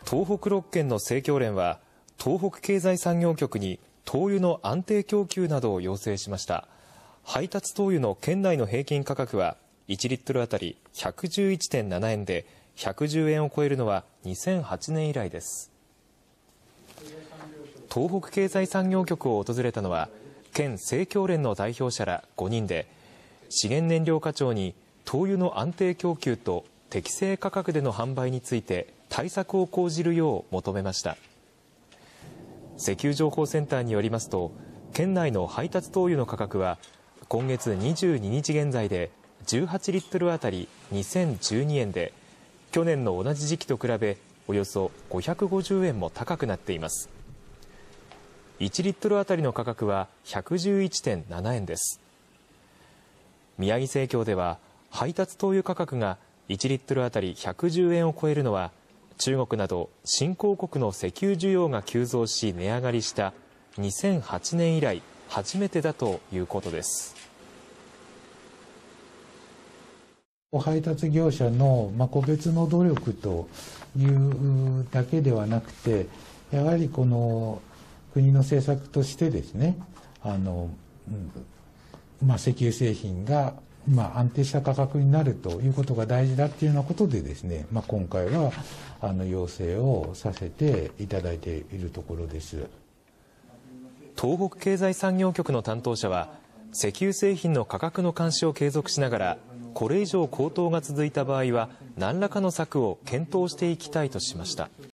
東北6県の生協連は東北経済産業局に灯油の安定供給などを要請しました。配達灯油の県内の平均価格は1リットルあたり 111.7 円で110円を超えるのは2008年以来です。東北経済産業局を訪れたのは県生協連の代表者ら5人で、資源燃料課長に灯油の安定供給と適正価格での販売について対策を講じるよう求めました。石油情報センターによりますと、県内の配達灯油の価格は今月22日現在で18リットルあたり2012円で、去年の同じ時期と比べおよそ550円も高くなっています。1リットルあたりの価格は 111.7 円です。宮城生協では配達灯油価格が1リットルあたり110円を超えるのは、中国など新興国の石油需要が急増し値上がりした2008年以来初めてだということです。 配達業者の個別の努力というだけではなくて、やはりこの国の政策としてですね、石油製品が安定した価格になるということが大事だっていうようなことでですね、今回は要請をさせていただいているところです。 東北経済産業局の担当者は、石油製品の価格の監視を継続しながら、これ以上高騰が続いた場合は何らかの策を検討していきたいとしました。